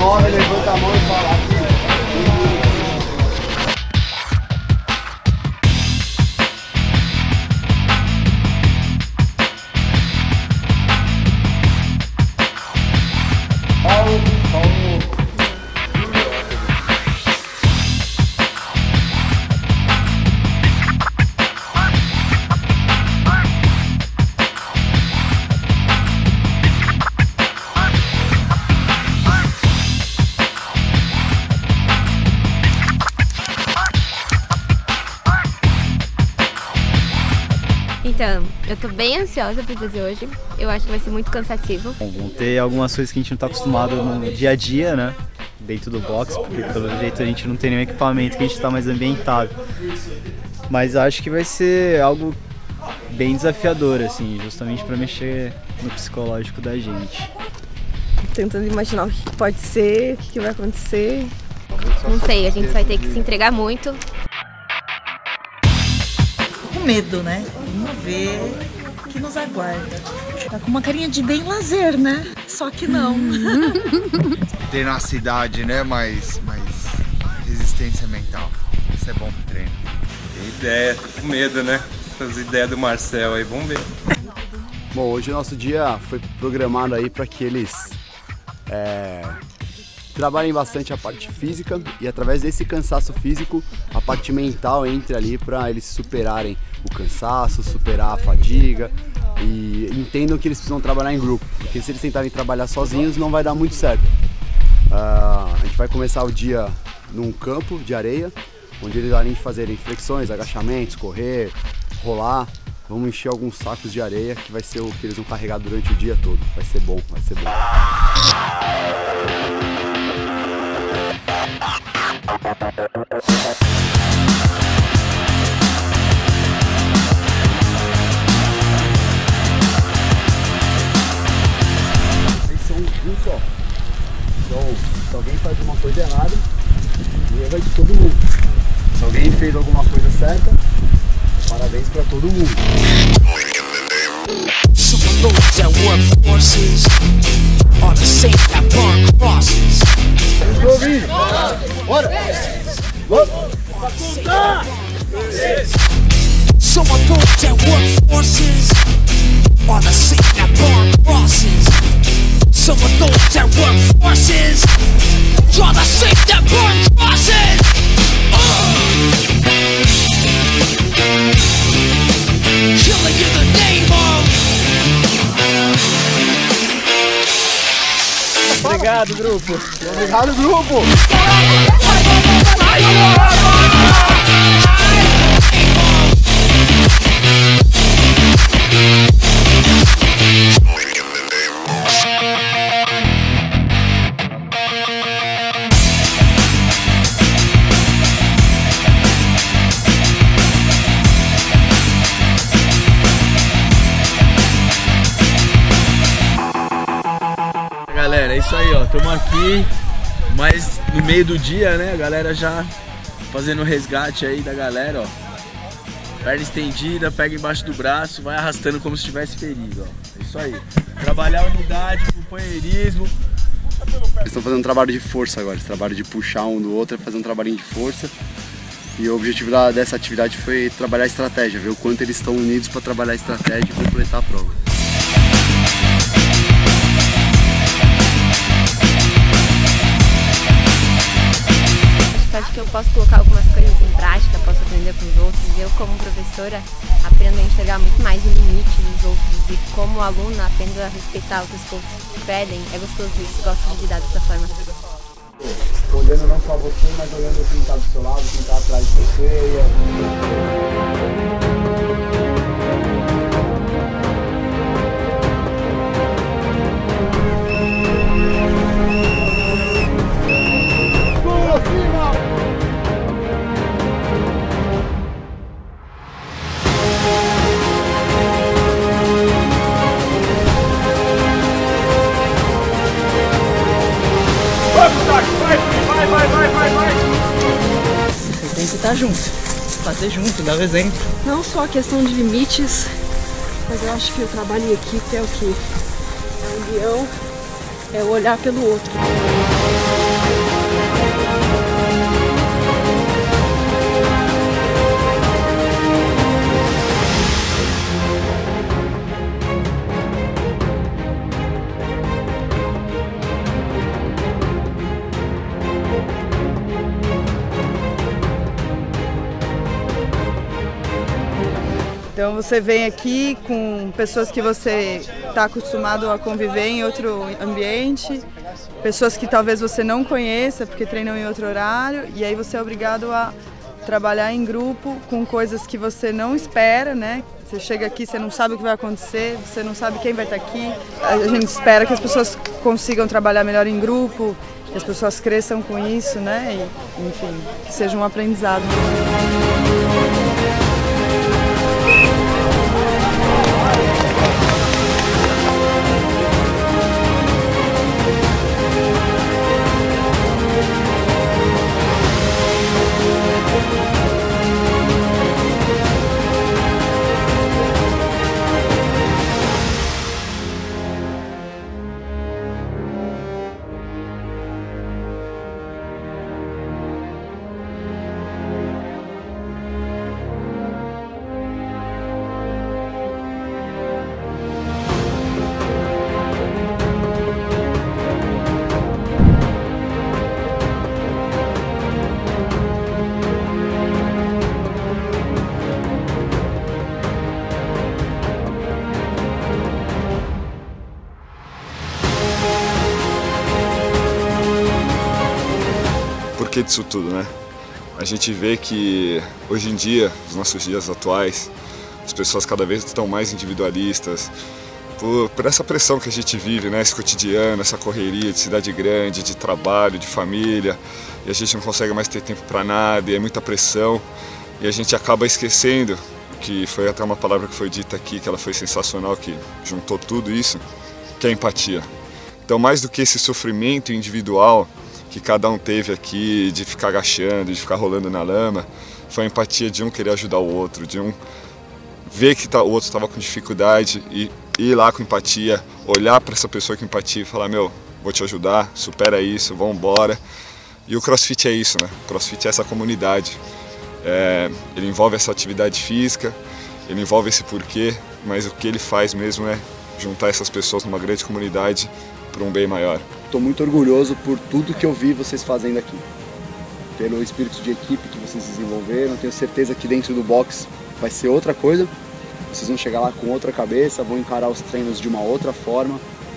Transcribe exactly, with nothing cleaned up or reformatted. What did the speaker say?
nome, levanta a mão e fala. Então, eu tô bem ansiosa pro dia de hoje. Eu acho que vai ser muito cansativo. Bom, vão ter algumas coisas que a gente não tá acostumado no dia a dia, né? Dentro do box, porque pelo jeito a gente não tem nenhum equipamento que a gente tá mais ambientado. Mas acho que vai ser algo bem desafiador, assim, justamente pra mexer no psicológico da gente. Tentando imaginar o que pode ser, o que vai acontecer. Não sei, a gente vai ter que se entregar muito. Com medo, né? Vamos ver o que nos aguarda. Tá com uma carinha de bem lazer, né? Só que não. Tenacidade, né? Mas, mas resistência mental. Isso é bom pro treino. Tem ideia, tô com medo, né? As ideias do Marcel aí, vamos ver. Bom, hoje o nosso dia foi programado aí para que eles é, trabalhem bastante a parte física e através desse cansaço físico, a parte mental entre ali para eles superarem o cansaço, superar a fadiga e entendam que eles precisam trabalhar em grupo, porque se eles tentarem trabalhar sozinhos não vai dar muito certo. Uh, a gente vai começar o dia num campo de areia, onde eles, além de fazerem flexões, agachamentos, correr, rolar, vamos encher alguns sacos de areia, que vai ser o que eles vão carregar durante o dia todo. Vai ser bom, vai ser bom. Vocês são um só. Então, se alguém faz uma coisa errada, e vai de todo mundo. Se alguém fez alguma coisa certa, parabéns pra todo mundo. Estou ouvindo. Bora! Someone thought that workforces are the same that burn crosses. Someone thought that workforces are the same that burn crosses. Killing in the name of. Obrigado, grupo. Obrigado, grupo. Galera, é isso aí, ó, estamos aqui, mas no meio do dia, né, a galera já fazendo o resgate aí da galera, ó, perna estendida, pega embaixo do braço, vai arrastando como se estivesse ferido, ó, é isso aí, trabalhar a unidade, companheirismo. Eles estão fazendo um trabalho de força agora, esse trabalho de puxar um do outro, é fazer um trabalhinho de força, e o objetivo da, dessa atividade foi trabalhar a estratégia, ver o quanto eles estão unidos para trabalhar a estratégia e completar a prova. Acho que eu posso colocar algumas coisas em prática, posso aprender com os outros. Eu, como professora, aprendo a enxergar muito mais o limite dos outros e como aluna aprendo a respeitar o que os outros pedem. É gostoso isso, gosto de lidar dessa forma. Olhando não só você, mas olhando quem está do seu lado, quem está atrás de você. Vai, vai, vai, vai, vai! Você tem que estar junto, fazer junto, dar o exemplo. Não só a questão de limites, mas eu acho que o trabalho em equipe é o que? É a união, é o olhar pelo outro. Então você vem aqui com pessoas que você está acostumado a conviver em outro ambiente, pessoas que talvez você não conheça porque treinam em outro horário, e aí você é obrigado a trabalhar em grupo com coisas que você não espera, né? Você chega aqui, você não sabe o que vai acontecer, você não sabe quem vai estar aqui. A gente espera que as pessoas consigam trabalhar melhor em grupo, que as pessoas cresçam com isso, né? E, enfim, que seja um aprendizado. Por que disso tudo, né? A gente vê que hoje em dia, nos nossos dias atuais, as pessoas cada vez estão mais individualistas, por, por essa pressão que a gente vive, né? Esse cotidiano, essa correria de cidade grande, de trabalho, de família, e a gente não consegue mais ter tempo para nada, e é muita pressão, e a gente acaba esquecendo, que foi até uma palavra que foi dita aqui, que ela foi sensacional, que juntou tudo isso, que é a empatia. Então, mais do que esse sofrimento individual que cada um teve aqui, de ficar agachando, de ficar rolando na lama, foi a empatia de um querer ajudar o outro, de um ver que o outro estava com dificuldade e ir lá com empatia, olhar para essa pessoa com empatia e falar, meu, vou te ajudar, supera isso, vamos embora. E o CrossFit é isso, né? O CrossFit é essa comunidade. É, ele envolve essa atividade física, ele envolve esse porquê, mas o que ele faz mesmo é juntar essas pessoas numa grande comunidade para um bem maior. Estou muito orgulhoso por tudo que eu vi vocês fazendo aqui, pelo espírito de equipe que vocês desenvolveram. Tenho certeza que dentro do box vai ser outra coisa, vocês vão chegar lá com outra cabeça, vão encarar os treinos de uma outra forma,